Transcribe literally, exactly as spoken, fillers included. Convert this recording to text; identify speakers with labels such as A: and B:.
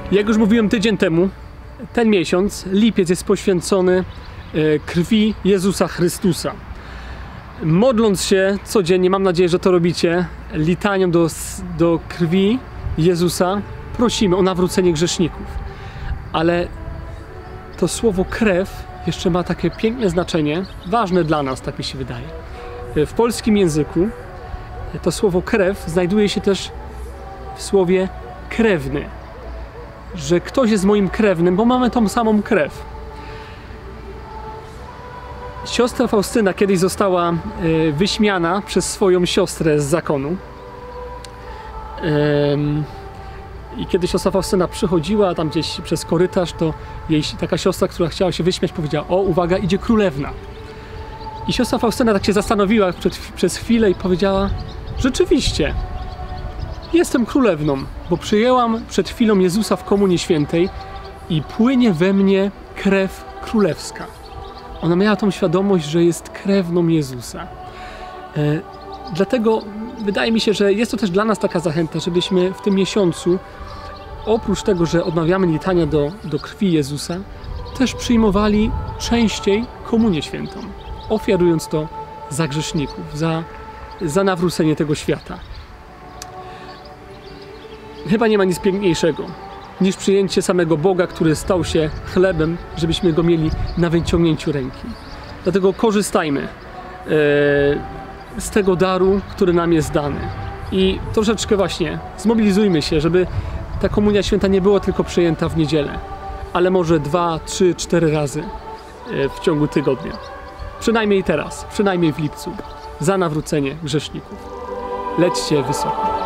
A: Jak już mówiłem tydzień temu, ten miesiąc, lipiec, jest poświęcony krwi Jezusa Chrystusa. Modląc się codziennie, mam nadzieję, że to robicie, litanią do, do krwi Jezusa, prosimy o nawrócenie grzeszników. Ale to słowo krew jeszcze ma takie piękne znaczenie, ważne dla nas, tak mi się wydaje. W polskim języku to słowo krew znajduje się też w słowie krewny. Że ktoś jest moim krewnym, bo mamy tą samą krew. Siostra Faustyna kiedyś została wyśmiana przez swoją siostrę z zakonu. I kiedy siostra Faustyna przychodziła tam gdzieś przez korytarz, to jej taka siostra, która chciała się wyśmiać, powiedziała: o, uwaga, idzie królewna. I siostra Faustyna tak się zastanowiła przed, przez chwilę i powiedziała: rzeczywiście, jestem królewną, bo przyjęłam przed chwilą Jezusa w Komunii Świętej i płynie we mnie krew królewska. Ona miała tą świadomość, że jest krewną Jezusa. E, dlatego wydaje mi się, że jest to też dla nas taka zachęta, żebyśmy w tym miesiącu, oprócz tego, że odmawiamy litania do, do krwi Jezusa, też przyjmowali częściej Komunię Świętą, ofiarując to za grzeszników, za, za nawrócenie tego świata. Chyba nie ma nic piękniejszego niż przyjęcie samego Boga, który stał się chlebem, żebyśmy Go mieli na wyciągnięciu ręki. Dlatego korzystajmy e, z tego daru, który nam jest dany. I troszeczkę właśnie zmobilizujmy się, żeby ta Komunia Święta nie była tylko przyjęta w niedzielę, ale może dwa, trzy, cztery razy e, w ciągu tygodnia. Przynajmniej teraz, przynajmniej w lipcu, za nawrócenie grzeszników. Lećcie wysoko.